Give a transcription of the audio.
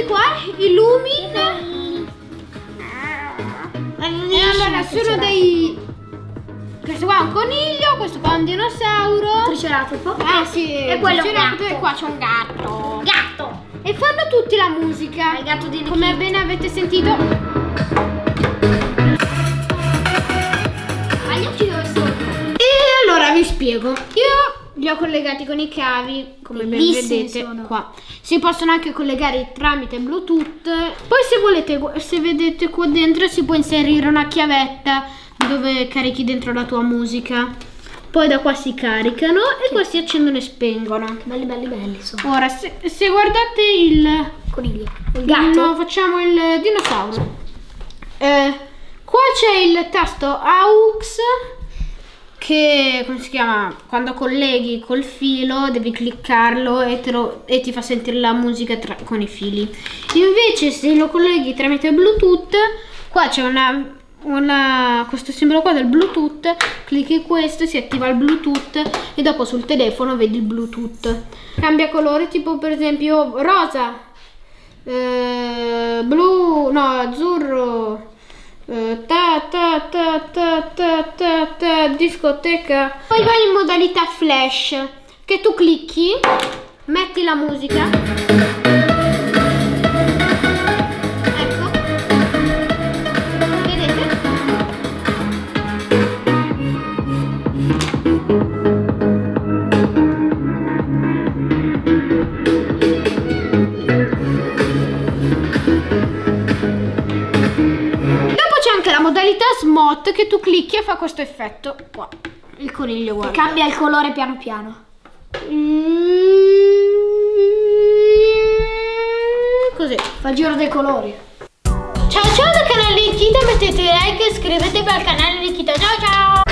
qua illumina. E allora sono dei... Questo qua è un coniglio, questo qua è un dinosauro. Triceratopo. Ah sì, e quello è un gatto. E qua c'è un gatto. Gatto. E fanno tutti la musica. Il gatto di Nicky. Come bene avete sentito. Ma gli occhi dove sono? E allora vi spiego. Io li ho collegati con i cavi, come ben vedete qua. Si possono anche collegare tramite Bluetooth. Poi se volete, se vedete qua dentro, si può inserire una chiavetta dove carichi dentro la tua musica. Poi da qua si caricano e qua si accendono e spengono. Belli belli belli sono. Ora se guardate il Coniglio. Il gatto. No, facciamo il dinosauro. Qua c'è il tasto AUX che, come si chiama, quando colleghi col filo devi cliccarlo e ti fa sentire la musica con i fili. Invece se lo colleghi tramite Bluetooth, qua c'è questo simbolo qua del Bluetooth, clicchi questo, si attiva il Bluetooth e dopo sul telefono vedi il Bluetooth. Cambia colore, tipo per esempio rosa, blu, no, azzurro, discoteca. Poi vai in modalità flash, che tu clicchi, metti la musica. Modalità SMOT che tu clicchi e fa questo effetto qua. Il coniglio, guarda. E cambia il colore piano piano. Così. Fa il giro dei colori. Ciao ciao dal canale Nikita, mettete like e iscrivetevi al canale Nikita. Ciao ciao.